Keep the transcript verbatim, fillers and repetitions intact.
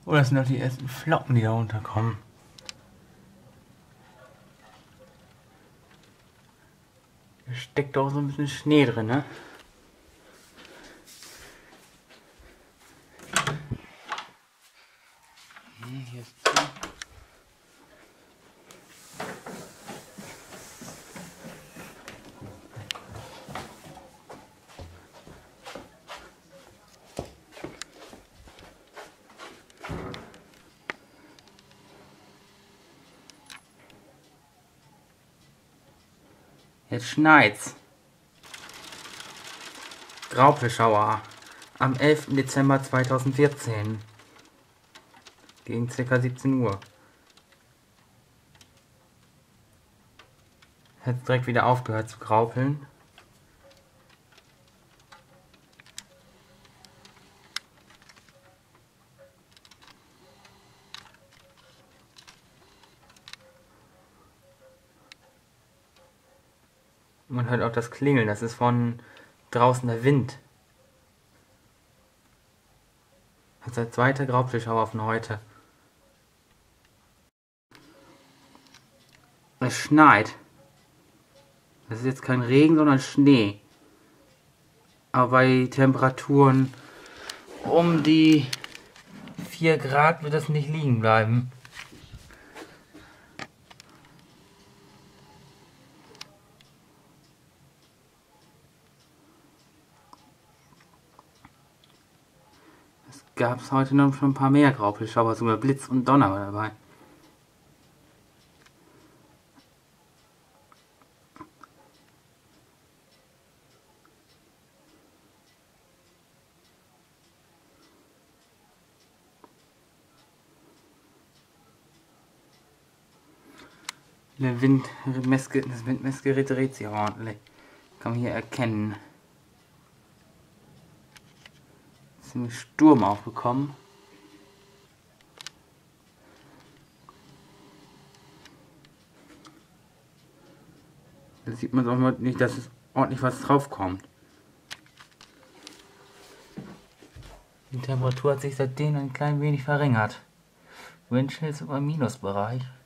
Oh, das sind doch die ersten Flocken, die da runterkommen. Da steckt auch so ein bisschen Schnee drin, ne? Hm, hier ist zu. Jetzt schneit's. Graupelschauer am elften Dezember zweitausendvierzehn gegen ca. siebzehn Uhr. Hat direkt wieder aufgehört zu graupeln. Man hört auch das Klingeln, das ist von draußen der Wind. Das ist der zweite Graupelschauer von heute. Es schneit. Das ist jetzt kein Regen, sondern Schnee. Aber bei Temperaturen um die vier Grad wird es nicht liegen bleiben. Es gab es heute noch schon ein paar mehr Graupelschauer, sogar Blitz und Donner war dabei. Der Windmessgerät, das Windmessgerät dreht sich ordentlich. Kann man hier erkennen. Ziemlich Sturm aufgekommen. Da sieht man auch nicht, dass es ordentlich was drauf kommt. Die Temperatur hat sich seitdem ein klein wenig verringert. Windchill ist im Minusbereich.